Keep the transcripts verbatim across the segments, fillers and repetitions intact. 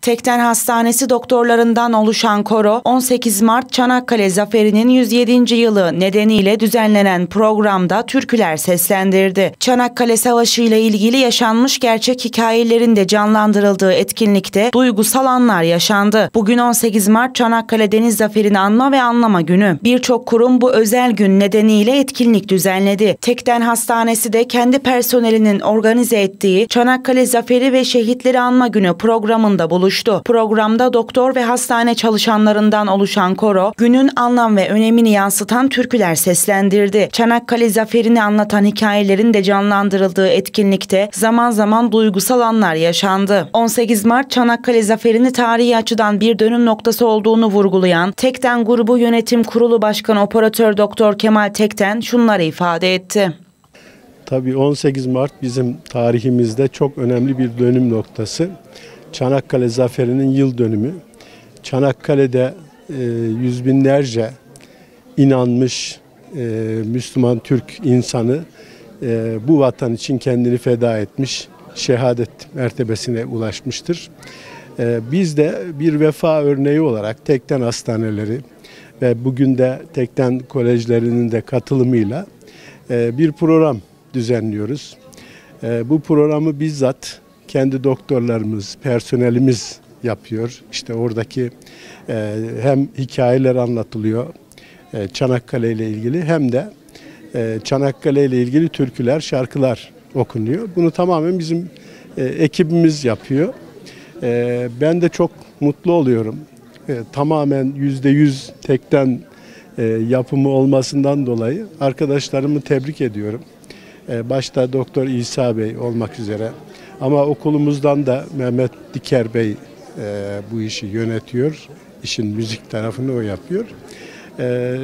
Tekden Hastanesi doktorlarından oluşan koro, on sekiz Mart Çanakkale Zaferi'nin yüz yedinci yılı nedeniyle düzenlenen programda türküler seslendirdi. Çanakkale Savaşı ile ilgili yaşanmış gerçek hikayelerin de canlandırıldığı etkinlikte duygusal anlar yaşandı. Bugün on sekiz Mart Çanakkale Deniz Zaferi'ni anma ve anlama günü. Birçok kurum bu özel gün nedeniyle etkinlik düzenledi. Tekden Hastanesi de kendi personelinin organize ettiği Çanakkale Zaferi ve Şehitleri Anma Günü programında buluştu. Programda doktor ve hastane çalışanlarından oluşan koro, günün anlam ve önemini yansıtan türküler seslendirdi. Çanakkale Zaferi'ni anlatan hikayelerin de canlandırıldığı etkinlikte zaman zaman duygusal anlar yaşandı. on sekiz Mart Çanakkale Zaferi'ni tarihi açıdan bir dönüm noktası olduğunu vurgulayan Tekden Grubu Yönetim Kurulu Başkanı Operatör Doktor Kemal Tekten şunları ifade etti. Tabii on sekiz Mart bizim tarihimizde çok önemli bir dönüm noktası. Çanakkale Zaferi'nin yıl dönümü. Çanakkale'de e, yüz binlerce inanmış e, Müslüman Türk insanı e, bu vatan için kendini feda etmiş, şehadet mertebesine ulaşmıştır. E, biz de bir vefa örneği olarak Tekden Hastaneleri ve bugün de Tekden Kolejlerinin de katılımıyla e, bir program düzenliyoruz. E, bu programı bizzat kendi doktorlarımız, personelimiz yapıyor. İşte oradaki e, hem hikayeler anlatılıyor e, Çanakkale ile ilgili hem de e, Çanakkale ile ilgili türküler, şarkılar okunuyor. Bunu tamamen bizim e, ekibimiz yapıyor. E, ben de çok mutlu oluyorum. E, tamamen yüzde yüz Tekden e, yapımı olmasından dolayı arkadaşlarımı tebrik ediyorum. E, başta Doktor İsa Bey olmak üzere. Ama okulumuzdan da Mehmet Diker Bey e, bu işi yönetiyor. İşin müzik tarafını o yapıyor. E,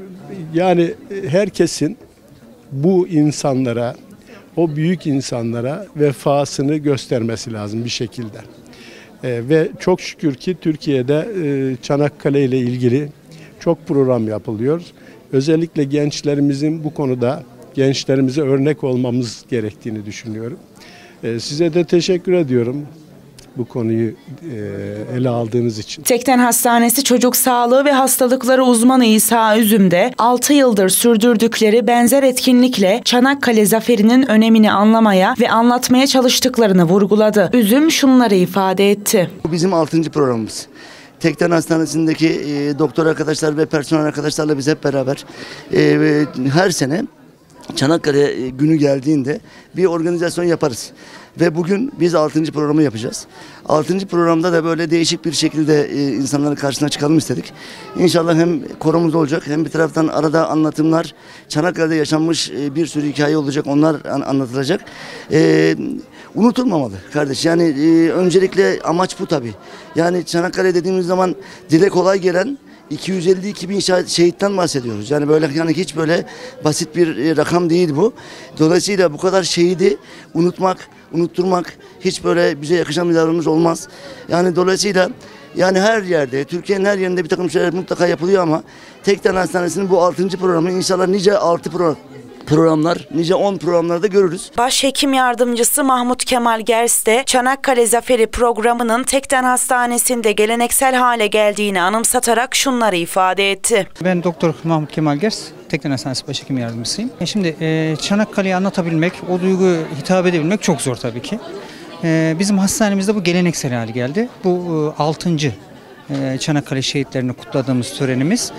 yani herkesin bu insanlara, o büyük insanlara vefasını göstermesi lazım bir şekilde. E, ve çok şükür ki Türkiye'de e, Çanakkale ile ilgili çok program yapılıyor. Özellikle gençlerimizin bu konuda gençlerimize örnek olmamız gerektiğini düşünüyorum. Size de teşekkür ediyorum bu konuyu ele aldığınız için. Tekden Hastanesi Çocuk Sağlığı ve Hastalıkları uzmanı İsa Üzüm de altı yıldır sürdürdükleri benzer etkinlikle Çanakkale Zaferi'nin önemini anlamaya ve anlatmaya çalıştıklarını vurguladı. Üzüm şunları ifade etti. Bu bizim altıncı programımız. Tekden Hastanesi'ndeki e, doktor arkadaşlar ve personel arkadaşlarla biz hep beraber e, her sene Çanakkale günü geldiğinde bir organizasyon yaparız. Ve bugün biz altıncı programı yapacağız. altıncı programda da böyle değişik bir şekilde insanların karşısına çıkalım istedik. İnşallah hem koromuz olacak hem bir taraftan arada anlatımlar, Çanakkale'de yaşanmış bir sürü hikaye olacak, onlar anlatılacak. Ee, unutulmamalı kardeş. Yani e, öncelikle amaç bu tabii. Yani Çanakkale dediğimiz zaman dile kolay gelen iki yüz elli iki bin şehitten bahsediyoruz. Yani böyle yani hiç böyle basit bir e, rakam değil bu. Dolayısıyla bu kadar şehidi unutmak, unutturmak hiç böyle bize yakışan bir davranış olmaz. Yani dolayısıyla yani her yerde, Türkiye'nin her yerinde bir takım şeyler mutlaka yapılıyor ama Tekden Hastanesi'nin bu altıncı programı inşallah nice altı program programlar, nice on programlarda görürüz. Başhekim Yardımcısı Mahmut Kemal Gers de Çanakkale Zaferi programının Tekden Hastanesi'nde geleneksel hale geldiğini anımsatarak şunları ifade etti. Ben Doktor Mahmut Kemal Gers, Tekden Hastanesi Başhekim Yardımcısıyım. Şimdi e, Çanakkale'yi anlatabilmek, o duyguyu hitap edebilmek çok zor tabii ki. E, bizim hastanemizde bu geleneksel hale geldi. Bu e, altıncı e, Çanakkale şehitlerini kutladığımız törenimiz.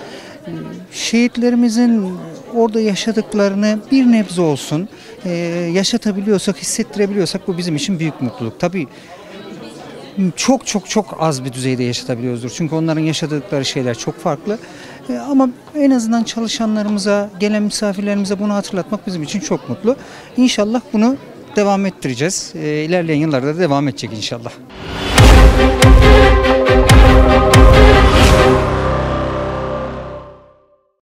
Şehitlerimizin orada yaşadıklarını bir nebze olsun e, yaşatabiliyorsak, hissettirebiliyorsak bu bizim için büyük mutluluk. Tabii çok çok çok az bir düzeyde yaşatabiliyoruzdur. Çünkü onların yaşadıkları şeyler çok farklı. E, ama en azından çalışanlarımıza, gelen misafirlerimize bunu hatırlatmak bizim için çok mutlu. İnşallah bunu devam ettireceğiz. E, ilerleyen yıllarda da devam edecek inşallah.